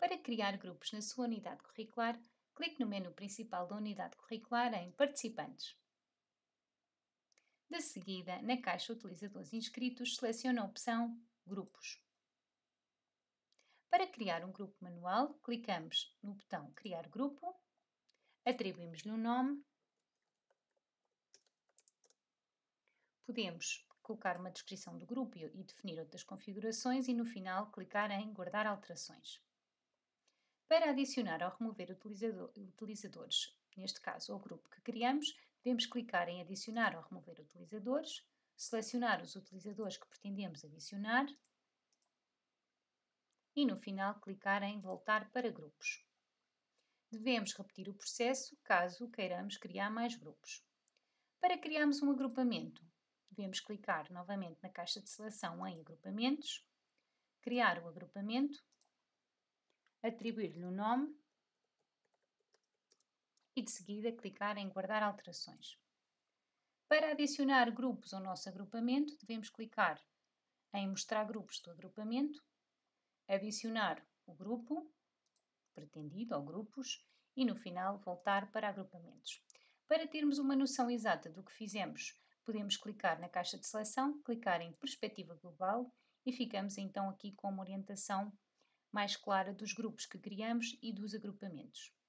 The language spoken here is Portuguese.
Para criar grupos na sua unidade curricular, clique no menu principal da unidade curricular em Participantes. De seguida, na caixa Utilizadores inscritos, selecione a opção Grupos. Para criar um grupo manual, clicamos no botão Criar Grupo, atribuímos-lhe um nome, podemos colocar uma descrição do grupo e definir outras configurações e no final clicar em Guardar alterações. Para adicionar ou remover utilizadores, neste caso ao grupo que criamos, devemos clicar em Adicionar ou remover utilizadores, selecionar os utilizadores que pretendemos adicionar e no final clicar em Voltar para grupos. Devemos repetir o processo caso queiramos criar mais grupos. Para criarmos um agrupamento, devemos clicar novamente na caixa de seleção em Agrupamentos, criar o agrupamento, atribuir-lhe um nome e de seguida clicar em Guardar alterações. Para adicionar grupos ao nosso agrupamento, devemos clicar em Mostrar grupos do agrupamento, adicionar o grupo pretendido ou grupos e no final voltar para agrupamentos. Para termos uma noção exata do que fizemos, podemos clicar na caixa de seleção, clicar em Perspectiva Global e ficamos então aqui com uma orientação mais clara dos grupos que criamos e dos agrupamentos.